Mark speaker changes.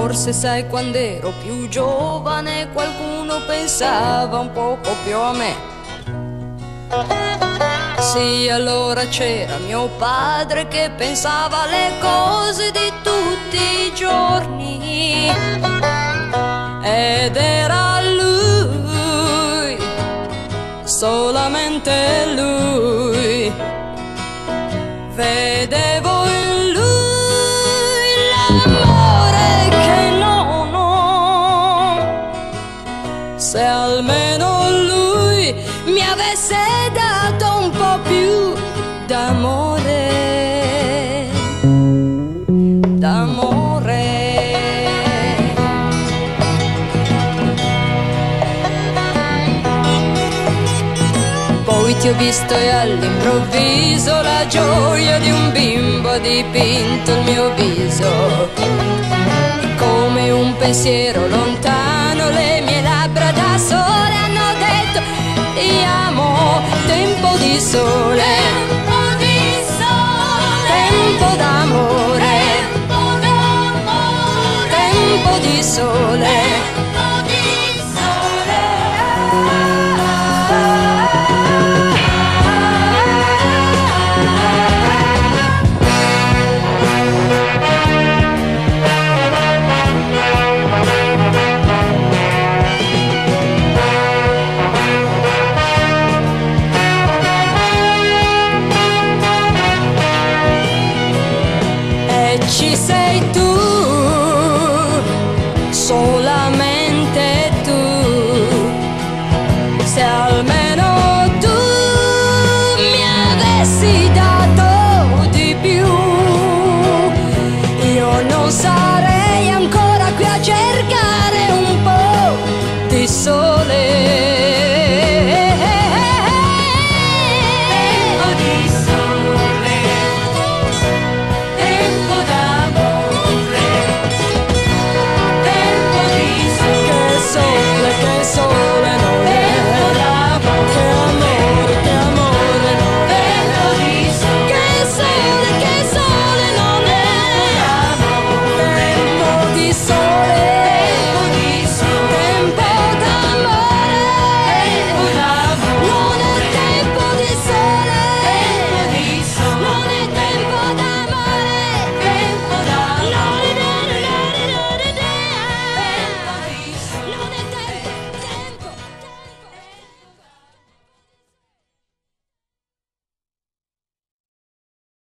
Speaker 1: Forse sai, quando ero più giovane qualcuno pensava un poco più a me. Sì, allora c'era mio padre che pensava alle cose di tutti i giorni. Ed era lui, solamente lui. Vedevo in lui l'amore che non ho. Se almeno lui mi avesse dato un po' più d'amore, d'amore. Poi ti ho visto e all'improvviso la gioia di un bimbo ha dipinto il mio viso. Come un pensiero lontano le mie labbra da sole hanno detto ti amo. Tempo di sole, tempo di sole, tempo d'amore, tempo d'amore, tempo di sole. Ci sei tu, solamente tu. Se almeno tu mi avessi dato